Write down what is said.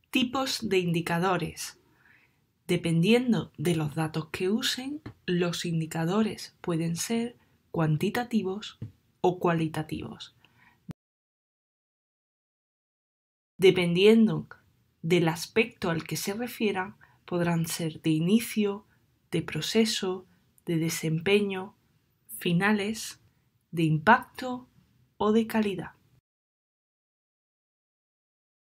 Tipos de indicadores. Dependiendo de los datos que usen, los indicadores pueden ser cuantitativos o cualitativos. Dependiendo del aspecto al que se refieran, podrán ser de inicio, de proceso, de desempeño, finales, de impacto o de calidad.